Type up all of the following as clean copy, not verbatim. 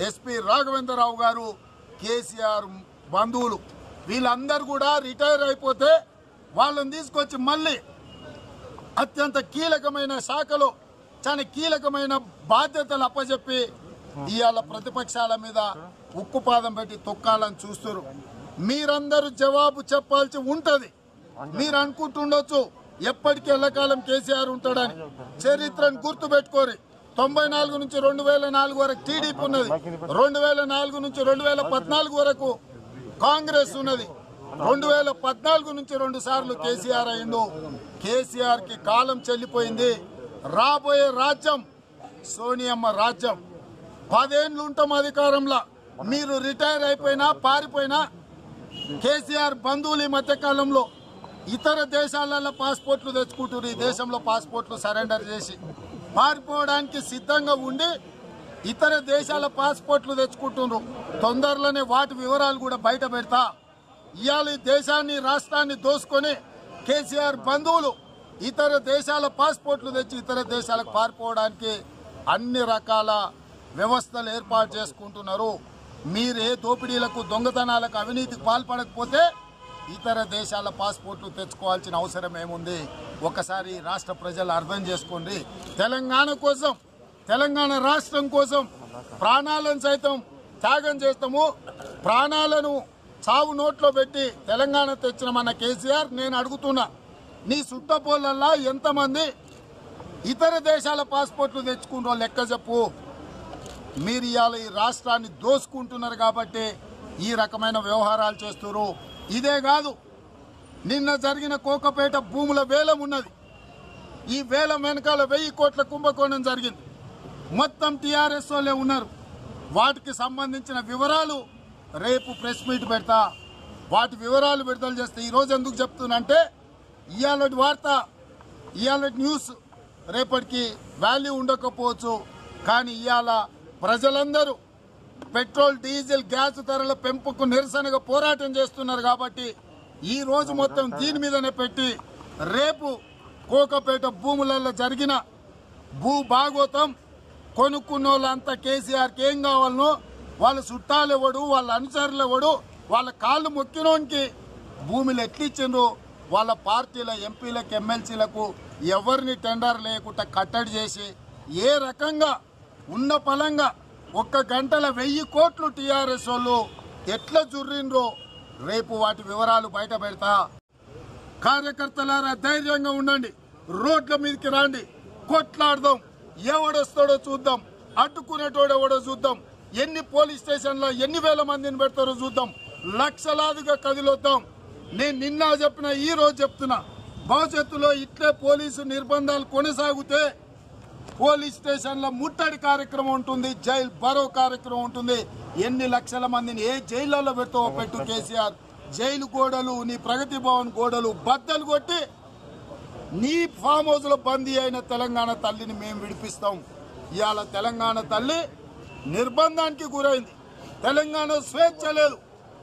SP Raghavendra Rao గారు, కేసీఆర్ బంధువులు వీళ్ళందరూ కూడా రిటైర్ అయిపోతే వాళ్ళని తీసుకొచ్చి మళ్ళీ అత్యంత కీలకమైన శాఖలో చాలా కీలకమైన బాధ్యతలు అప్పచెప్పి ఇవాళ ప్రతిపక్షాల మీద ఉక్కుపాదం పెట్టి తొక్కాలని చూస్తారు. మీరందరూ జవాబు చెప్పాల్సి ఉంటది. మీరు అనుకుంటుండొచ్చు ఎప్పటికీ ఎల్లకాలం కేసీఆర్ ఉంటాడని. చరిత్రను గుర్తు పెట్టుకోరి. 94 నుంచి 2004 వరకు టీడీపీ ఉన్నది, 2004 నుంచి 2014 వరకు కాంగ్రెస్ ఉన్నది, 2014 నుంచి 2 సార్లు కేసీఆర్ అయిండు. కేసీఆర్ కి కాలం చెల్లిపోయింది. రాబోయే రాజ్యం సోనియమ్మ రాజ్యం. 10 ఏళ్ళు ఉంటాం అధికారంలో. మీరు రిటైర్ అయిపోయినా పారిపోయినా కేసీఆర్ బంధువులు ఈ మధ్య కాలంలో ఇతర దేశాలలో పాస్పోర్ట్లు తెచ్చుకుంటారు. ఈ దేశంలో పాస్పోర్ట్లు సరెండర్ చేసి పారిపోవడానికి సిద్ధంగా ఉండి ఇతర దేశాల పాస్పోర్ట్లు తెచ్చుకుంటున్నారు. తొందరలోనే వాటి వివరాలు కూడా బయట పెడతా. ఇవాళ ఈ దేశాన్ని రాష్ట్రాన్ని దోసుకొని కేసీఆర్ బంధువులు ఇతర దేశాల పాస్పోర్ట్లు తెచ్చి ఇతర దేశాలకు పారిపోవడానికి అన్ని రకాల వ్యవస్థలు ఏర్పాటు చేసుకుంటున్నారు. మీరే దోపిడీలకు, దొంగతనాలకు, అవినీతికి పాల్పడకపోతే ఇతర దేశాల పాస్పోర్ట్లు తెచ్చుకోవాల్సిన అవసరం ఏముంది? ఒకసారి రాష్ట్ర ప్రజలు అర్థం చేసుకోండి. తెలంగాణ కోసం, తెలంగాణ రాష్ట్రం కోసం ప్రాణాలను సైతం త్యాగం చేస్తాము. ప్రాణాలను చావు నోట్లో పెట్టి తెలంగాణ తెచ్చినమన్న కేసీఆర్, నేను అడుగుతున్నా, నీ సుట్టపోలల్లా ఎంతమంది ఇతర దేశాల పాస్పోర్ట్లు తెచ్చుకుంటారో లెక్క చెప్పు. మీరు ఇవాళ ఈ రాష్ట్రాన్ని దోసుకుంటున్నారు కాబట్టి ఈ రకమైన వ్యవహారాలు చేస్తున్నారు. ఇదే కాదు, నిన్న జరిగిన కోకపేట భూముల వేలం ఉన్నది. ఈ వేలం వెనకాల 1000 కోట్ల కుంభకోణం జరిగింది. మొత్తం టీఆర్ఎస్ వాళ్ళే ఉన్నారు. వాటికి సంబంధించిన వివరాలు రేపు ప్రెస్ మీట్ పెడతా. వాటి వివరాలు విడుదల చేస్తే ఈరోజు ఎందుకు చెప్తున్నంటే ఇవాళ వార్త, ఇవాళ న్యూస్ రేపటికి వాల్యూ ఉండకపోవచ్చు. కానీ ఇవాళ ప్రజలందరూ పెట్రోల్, డీజిల్, గ్యాస్ ధరల పెంపుకు నిరసనగా పోరాటం చేస్తున్నారు కాబట్టి ఈ రోజు మొత్తం దీని మీదనే పెట్టి రేపు కోకపేట భూములలో జరిగిన భూ భాగోతం కొనుక్కున్న వాళ్ళంతా కేసీఆర్కి ఏం కావాలనో, వాళ్ళ చుట్టాలు ఎవడు, వాళ్ళ అనుచరులు ఎవడు, వాళ్ళ కాళ్ళు మొక్కినోనికి భూములు ఎట్లిచ్చిండ్రు, వాళ్ళ పార్టీల ఎంపీలకు, ఎమ్మెల్సీలకు ఎవరిని టెండర్ లేకుండా కట్టడి చేసి ఏ రకంగా ఉన్న పలంగా 1 గంటల 1000 కోట్లు టీఆర్ఎస్ వాళ్ళు ఎట్లా జుర్రిండ్రో రేపు వాటి వివరాలు బయట పెడతా. కార్యకర్తలారా ధైర్యంగా ఉండండి, రోడ్ల మీదకి రాండి, కొట్లాడదాం. ఎవడొస్తాడో చూద్దాం, అడ్డుకునేటోడు ఎవడో చూద్దాం, ఎన్ని పోలీస్ స్టేషన్లో ఎన్ని వేల మందిని పెడతారో చూద్దాం, లక్షలాదిగా కదిలొద్దాం. నేను నిన్న చెప్పిన, ఈ రోజు చెప్తున్నా, భవిష్యత్తులో ఇట్లే పోలీసు నిర్బంధాలు కొనసాగితే పోలీస్ స్టేషన్ల ముట్టడి కార్యక్రమం ఉంటుంది, జైలు భరో కార్యక్రమం ఉంటుంది. ఎన్ని లక్షల మందిని ఏ జైళ్లలో పెడతావో పెట్టు కేసీఆర్. జైలు గోడలు, నీ ప్రగతి భవన్ గోడలు బద్దలు కొట్టి నీ ఫామ్ హౌస్ లో బందీ అయిన తెలంగాణ తల్లిని మేము విడిపిస్తాం. ఇవాళ తెలంగాణ తల్లి నిర్బంధానికి గురైంది. తెలంగాణ స్వేచ్ఛ లేదు.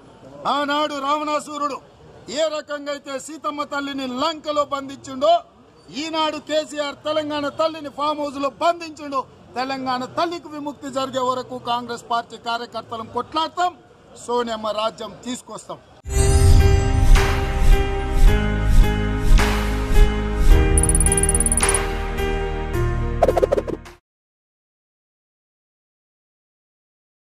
ఆనాడు రావణాసురుడు ఏ రకంగా అయితే సీతమ్మ తల్లిని లంకలో బంధించిండో, ఈనాడు కేసీఆర్ తెలంగాణ తల్లిని ఫామ్ హౌస్ లో బంధించిండు. తెలంగాణ తల్లికి విముక్తి జరిగే వరకు కాంగ్రెస్ పార్టీ కార్యకర్తలను కొట్లాడతాం, సోనియమ్మ రాజ్యం తీసుకొస్తాం.